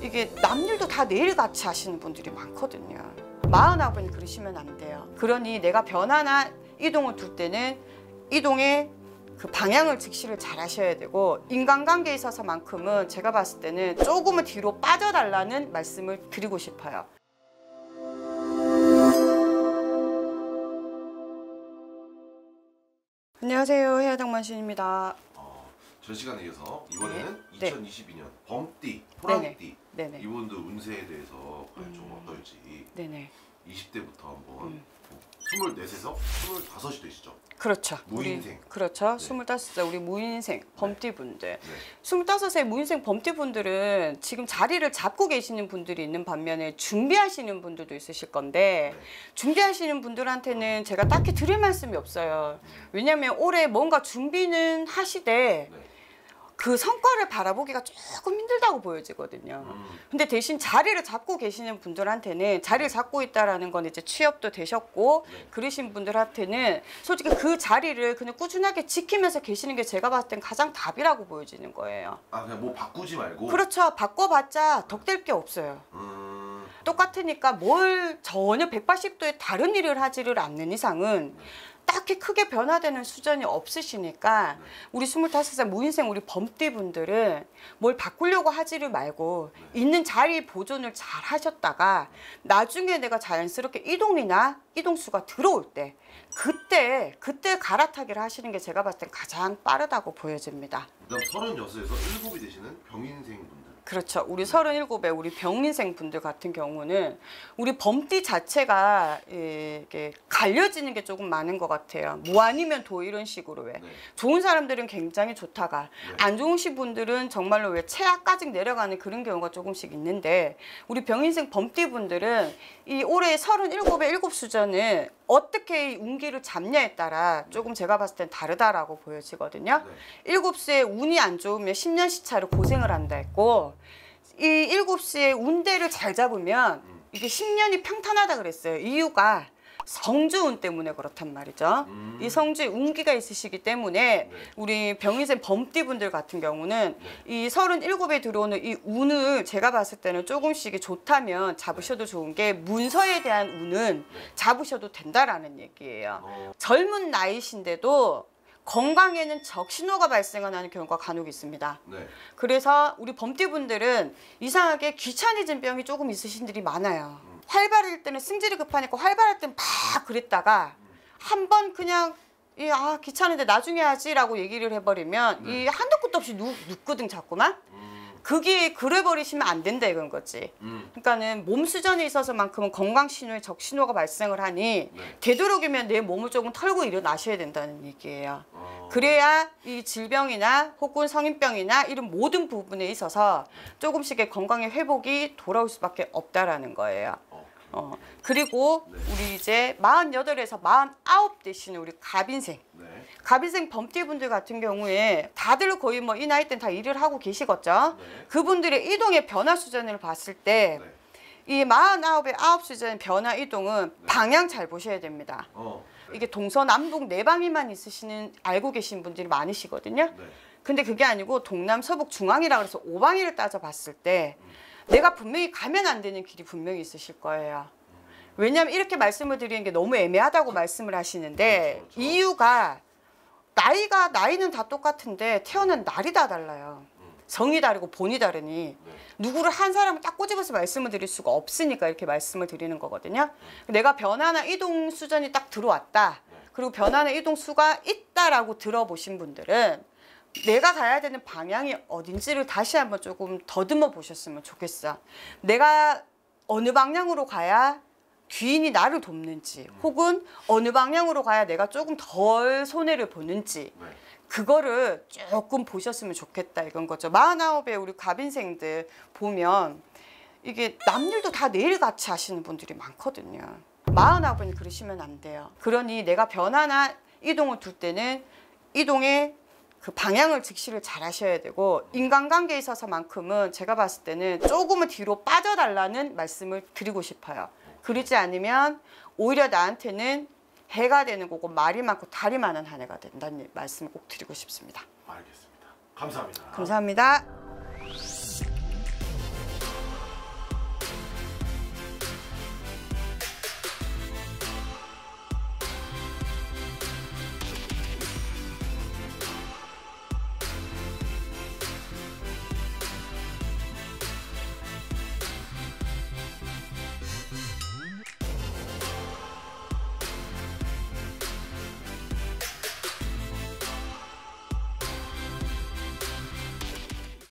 이게 남일도 다 내일같이 하시는 분들이 많거든요. 49은 그러시면 안 돼요. 그러니 내가 변화나 이동을 둘 때는 이동의 그 방향을 직시를 잘 하셔야 되고, 인간관계에 있어서만큼은 제가 봤을 때는 조금은 뒤로 빠져달라는 말씀을 드리고 싶어요. 안녕하세요, 해야당만신입니다. 전 시간에 이어서 이번에는 네. 2022년 범띠, 호랑이띠 네네. 이분들 운세에 대해서 좀 어떨지. 네네. 20대부터 한번 24세에서 25이 되시죠? 그렇죠. 무인생. 그렇죠. 네. 25세 우리 무인생 범띠분들. 네. 25세 무인생 범띠분들은 지금 자리를 잡고 계시는 분들이 있는 반면에 준비하시는 분들도 있으실 건데, 네. 준비하시는 분들한테는 제가 딱히 드릴 말씀이 없어요. 왜냐하면 올해 뭔가 준비는 하시되 네. 그 성과를 바라보기가 조금 힘들다고 보여지거든요. 근데 대신 자리를 잡고 계시는 분들한테는, 자리를 잡고 있다라는 건 이제 취업도 되셨고 네. 그러신 분들한테는 솔직히 그 자리를 그냥 꾸준하게 지키면서 계시는 게 제가 봤을 땐 가장 답이라고 보여지는 거예요. 아, 그냥 뭐 바꾸지 말고. 그렇죠. 바꿔봤자 덕될 게 없어요. 똑같으니까 뭘 전혀 180도의 다른 일을 하지를 않는 이상은 딱히 크게 변화되는 수준이 없으시니까, 우리 25살 무인생 우리 범띠분들은 뭘 바꾸려고 하지를 말고 있는 자리 보존을 잘 하셨다가 나중에 내가 자연스럽게 이동이나 이동수가 들어올 때 그때 갈아타기를 하시는 게 제가 봤을 땐 가장 빠르다고 보여집니다. 그다음 36에서 7이 되시는 병인생 분들. 그렇죠. 우리 37의 우리 병인생 분들 같은 경우는 우리 범띠 자체가 이게 갈려지는 게 조금 많은 것 같아요. 뭐 아니면 도 이런 식으로 왜. 네. 좋은 사람들은 굉장히 좋다가 안 좋으신 분들은 정말로 왜 최악까지 내려가는 그런 경우가 조금씩 있는데, 우리 병인생 범띠 분들은 이 올해 37의 7 수전은 어떻게 운기를 잡냐에 따라 조금 제가 봤을 땐 다르다라고 보여지거든요. 네. 7시에 운이 안 좋으면 10년 시차로 고생을 한다 했고, 이 7시에 운대를 잘 잡으면 이게 10년이 평탄하다 그랬어요. 이유가 성주운 때문에 그렇단 말이죠. 이 성주에 운기가 있으시기 때문에 우리 병인생 범띠분들 같은 경우는 이 37에 들어오는 이 운을 제가 봤을 때는 조금씩 좋다면 잡으셔도 좋은 게, 문서에 대한 운은 잡으셔도 된다라는 얘기예요. 젊은 나이신데도 건강에는 적신호가 발생하는 경우가 간혹 있습니다. 네. 그래서 우리 범띠분들은 이상하게 귀차니즘 병이 조금 있으신 분들이 많아요. 활발할 때는 승질이 급하니까 활발할 때는 막 그랬다가 한번 그냥 귀찮은데 나중에 하지라고 얘기를 해버리면 이 한도 끝도 없이 눕거든 자꾸만. 그게 그래버리시면 안 된다 이건 거지. 그러니까는 몸 수전에 있어서만큼은 건강 신호에 적신호가 발생을 하니 되도록이면 내 몸을 조금 털고 일어나셔야 된다는 얘기예요. 그래야 이 질병이나 혹은 성인병이나 이런 모든 부분에 있어서 조금씩의 건강의 회복이 돌아올 수밖에 없다라는 거예요. 그리고 우리 이제 48에서 49 되시는 우리 갑인생. 갑인생 범띠분들 같은 경우에 다들 거의 뭐 이 나이 땐 다 일을 하고 계시겠죠. 그분들의 이동의 변화 수준을 봤을 때 이 49의 9 수준 변화 이동은 방향 잘 보셔야 됩니다. 이게 동서남북 네 방위만 알고 계신 분들이 많으시거든요. 근데 그게 아니고 동남 서북 중앙이라 그래서 5방위를 따져봤을 때 내가 분명히 가면 안 되는 길이 분명히 있으실 거예요. 왜냐하면 이렇게 말씀을 드리는 게 너무 애매하다고 말씀을 하시는데, 그렇죠. 이유가 나이는 다 똑같은데 태어난 날이 다 달라요. 성이 다르고 본이 다르니 누구를 한 사람을 딱 꼬집어서 말씀을 드릴 수가 없으니까 이렇게 말씀을 드리는 거거든요. 내가 변화나 이동 수전이 딱 들어왔다, 그리고 변화나 이동 수가 있다라고 들어보신 분들은 내가 가야 되는 방향이 어딘지를 다시 한번 조금 더듬어 보셨으면 좋겠어. 내가 어느 방향으로 가야 귀인이 나를 돕는지, 혹은 어느 방향으로 가야 내가 조금 덜 손해를 보는지, 그거를 조금 보셨으면 좋겠다 이건 거죠. 49의 우리 갑인생들 보면 이게 남일도 다 내일같이 하시는 분들이 많거든요. 49은 그러시면 안 돼요. 그러니 내가 변화나 이동을 둘 때는 이동의 그 방향을 직시를 잘 하셔야 되고, 인간관계에 있어서만큼은 제가 봤을 때는 조금은 뒤로 빠져달라는 말씀을 드리고 싶어요. 그러지 않으면 오히려 나한테는 해가 되는 거고 말이 많고 다리 많은 한 해가 된다는 말씀을 꼭 드리고 싶습니다. 알겠습니다. 감사합니다. 감사합니다.